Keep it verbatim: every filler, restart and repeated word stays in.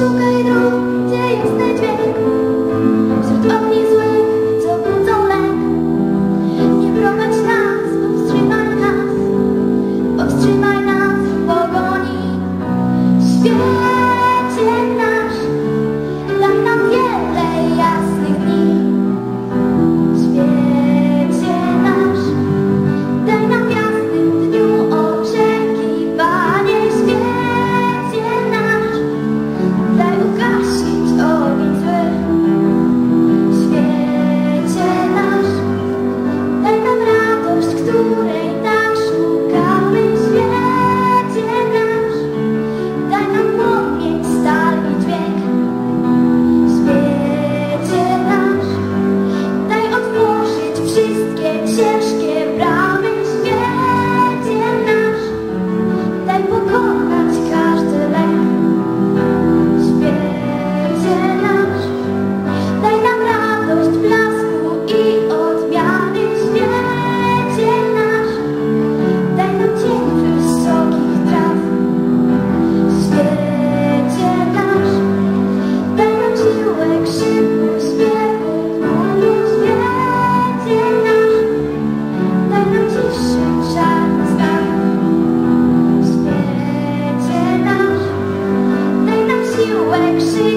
Szukaj dróg, gdzie jasny dźwięk, wśród ogni złych, co budzą lęk. Nie prowadź nas, powstrzymaj nas, powstrzymaj nas w pogoni. Świecie nasz, daj nam wiele jasnych dni. Świecie nasz, daj nam w jasnym dniu oczekiwanie. Świecie nasz, daj ugasić ogień zły. Świecie nasz, daj nam radość, której tak szukamy. Świecie nasz, daj nam płomień, stal i dźwięk. Świecie nasz, daj otworzyć wszystkie ciężkie bramy. Świecie nasz, daj pokonać każdy lęk. Świecie nasz, daj nam radość, blasku i odmiany. Świecie nasz, daj nam cień wysokich traw. Świecie nasz, daj nam siłę krzyku, śpiewu, tłumu. Świecie nasz, daj nam ciszy, czarny stan. Świecie nasz, daj nam siłę krzyku.